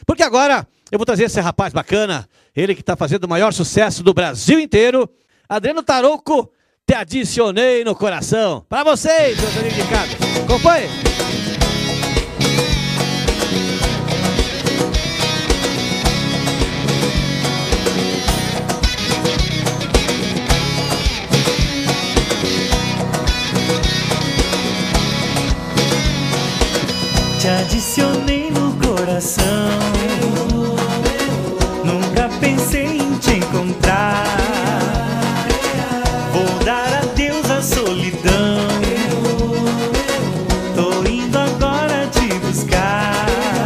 Porque agora eu vou trazer esse rapaz bacana, ele que está fazendo o maior sucesso do Brasil inteiro, Adriano Tarouco, Te Adicionei no Coração. Para vocês, meus amigos de casa. Acompanhe. Te adicionei no coração, nunca pensei em te encontrar. Vou dar adeus à solidão, tô indo agora te buscar.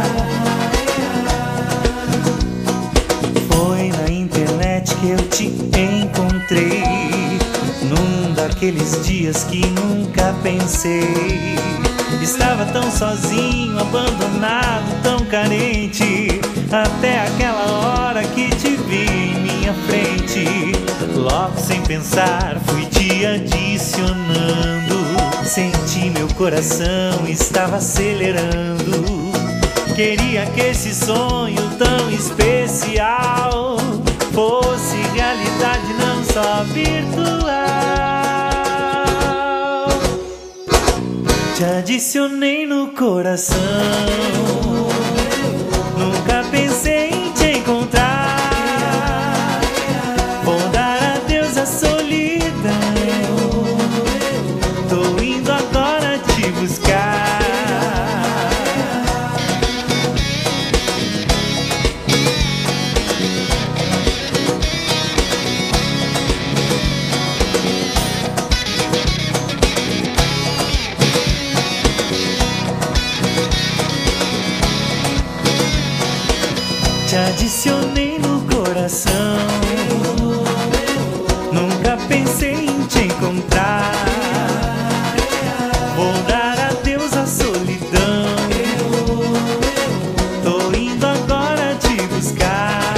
Foi na internet que eu te encontrei, num daqueles dias que nunca pensei. Estava tão sozinho, abandonado, tão carente, até aquela hora que te vi em minha frente. Logo sem pensar fui te adicionando, senti meu coração estava acelerando. Queria que esse sonho tão especial fosse realidade, não só virtual. Te adicionei no coração, nunca pensei em te encontrar. Vou dar adeus à solidão, tô indo agora te buscar. Te adicionei no coração, nunca pensei em te encontrar. Vou dar adeus à solidão, tô indo agora te buscar.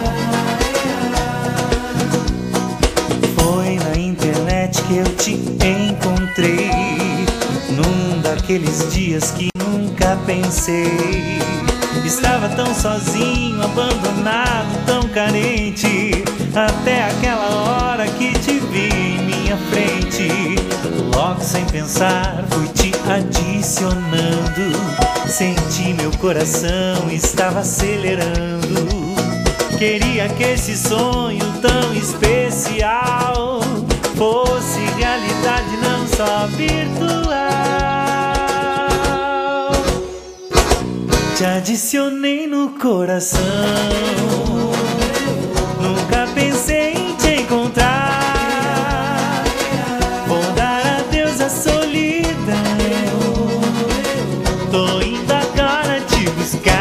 Foi na internet que eu te encontrei, num daqueles dias que nunca pensei. Estava tão sozinho, abandonado, tão carente, até aquela hora que te vi em minha frente. Logo sem pensar fui te adicionando, senti meu coração estava acelerando. Queria que esse sonho tão especial fosse realidade, não só virtual. Te adicionei no coração, nunca pensei em te encontrar. Vou dar adeus à solidão, tô indo agora te buscar.